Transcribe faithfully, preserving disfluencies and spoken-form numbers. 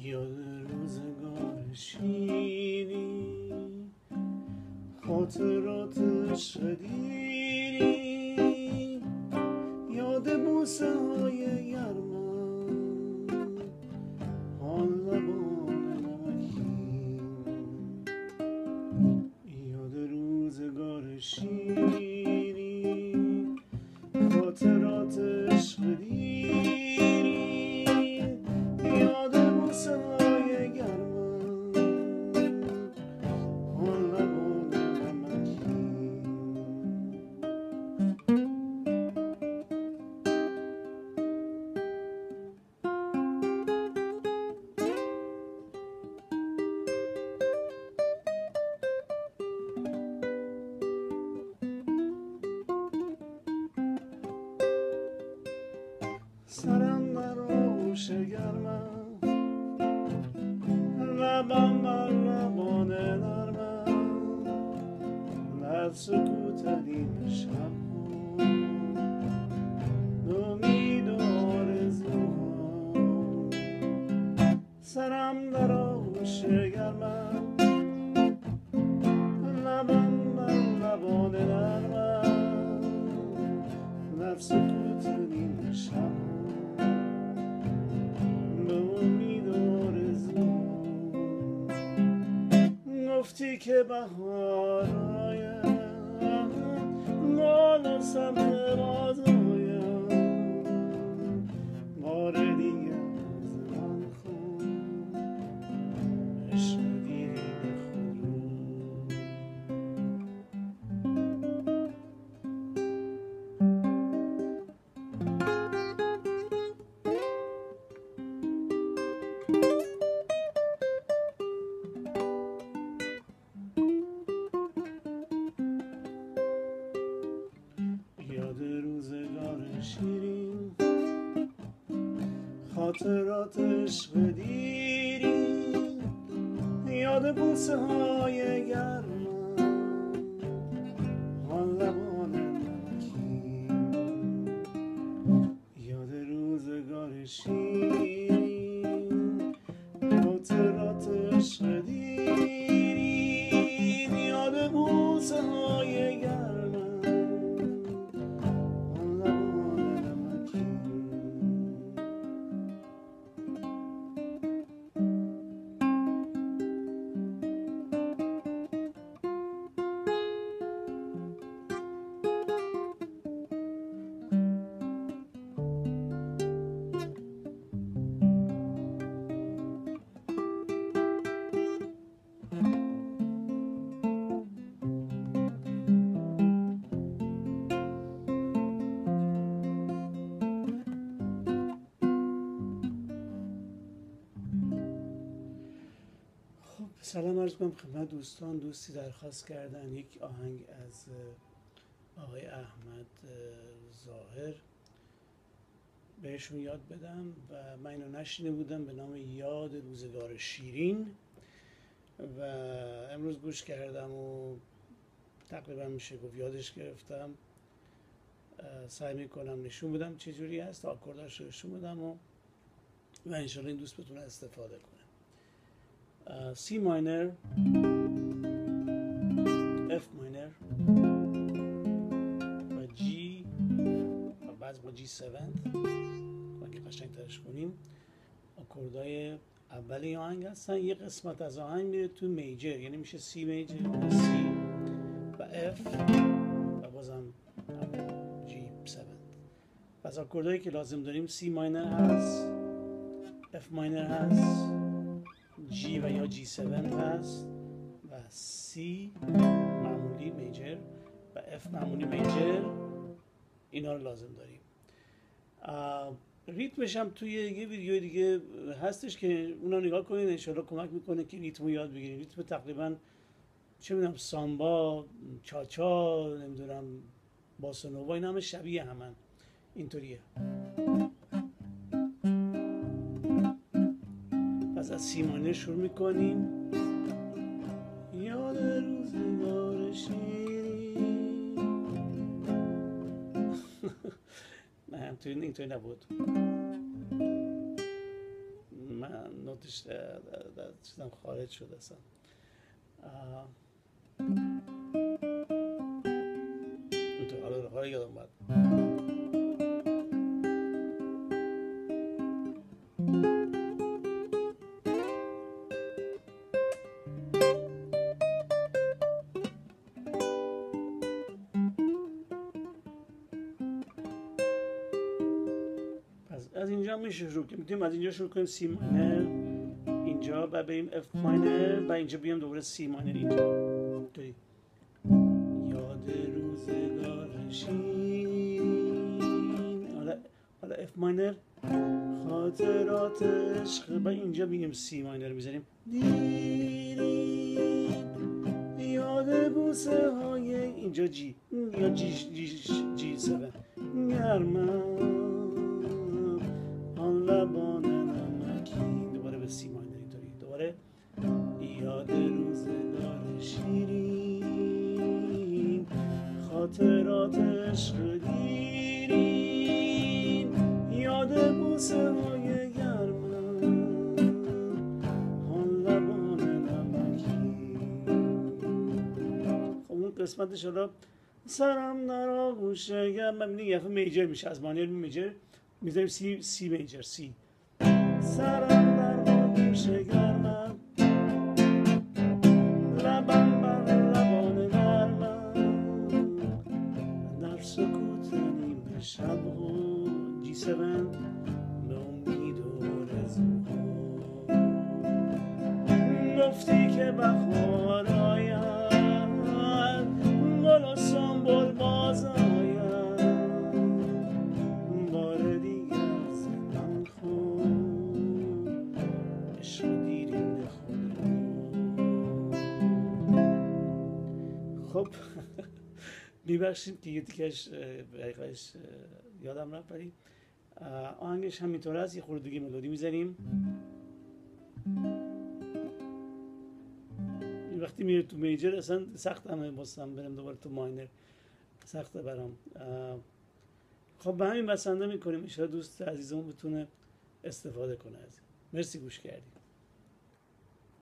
یاد روزگار شیرین، خاطرات عشق دیرین، یاد بوسه های گرمم، آن لبان نمکین. یاد روزگار شیرین، خاطرات عشق دیرین، یاد بوسه های گرمم، آن لبان نمکین. سرم در آغوش گرمم، لبم بر لبان نرمم، در سکوت این شب‌ها، امید و آرزوها. سرم در آغوش گرمم، لبم بر لبان نرمم، در سکوت این شب‌ها، گفتی که بهار آید، مال سمت باز آید، بار دیگه از من خون عشق دیرین خود رو. یاد روزگار شیرین، خاطرات عشق دیرین، یاد بوسه های گرمم، آن لبان نمکین. یاد روزگار شیرین، خاطرات عشق دیرین، یاد بوسه های گرمم، سلام عرض کنم خدمت دوستان. دوستی درخواست کردن یک آهنگ از آقای احمد ظاهر بهشون یاد بدم و من اینو نشنیده بودم، به نام یاد روزگار شیرین، و امروز گوش کردم و تقریبا میشه گفت یادش گرفتم. سعی میکنم نشون بدم چجوری هست، آکورداش رو نشون بدم و و انشالله این دوست بتونه استفاده کنه. سی ماینر، اف ماینر و جی و بعض با جی هفت اگه قشنگ ترش کنیم آکوردهای اول این آهنگ هستن. یه قسمت از آهنگ میره تو میجر، یعنی میشه سی میجر و سی و اف و بازم جی هفت. پس آکوردهایی که لازم داریم سی ماینر هست، اف ماینر هست، جی و یا جی هفت هست و سی معمولی میجر و اف معمولی میجر. اینا رو لازم داریم. ریتمش هم توی یه ویدیو دیگه هستش که اونا نگاه کنید، انشالله کمک میکنه که ریتمو یاد بگیرید. ریتم تقریبا چه میدونم سامبا، چاچا، نمیدونم باسونووا، اینا همه شبیه همن، اینطوریه. پس از سی ماینر شروع میکنیم. یاد روزگار شیرین نه همطوری اینطوری نبود. من نوتش چیزم خارج شد اصلا. اینطور حالا حالا یادم باید از اینجا میشه شروع کنیم. میتونیم از اینجا شروع کنیم سی ماینر اینجا، بعد بریم اف ماینر، بعد اینجا بیام دوباره سی ماینر اینجا. داری یاد روزگار شیرین، حالا حالا اف ماینر خاطرات عشق، بعد اینجا میگیم سی ماینر میذاریم یاد بوسه های اینجا جی یا جی جی جی هفت گرمم لبان نمکین، دوباره به سی ماینر اینطوری، دوباره یاد روزگار شیرین خاطرات عشق دیرین یاد بوسه های گرمم آن لبان نمکین. خب اون قسمتش حالا سرم در آغوش گرم، من میگم یه دفعه میجر میشه، از مانیر میجر میذاریم سی سی میجر سی. سرم در آغوش گرمم لبم بر لبان نرمم در سکوت نیمه شب و جی هفت به امید و رزوها گفتی که بخار آید گل و سنبل باز آید بار دیگر زندم خون عشق دیرین خود. خب میبخشید دیگه دیگهش بقیقش یادم رفت، ولی آهنگش همینطور هست. یه خورده دیگه ملودی میزنیم. وقتی میره تو میجر اصلا سخت همه بستم برم دوباره تو ماینر، سخته برام. خب به همین بسنده میکنیم، ان شاءالله دوست عزیزمون بتونه استفاده کنه از این. مرسی گوش کردید.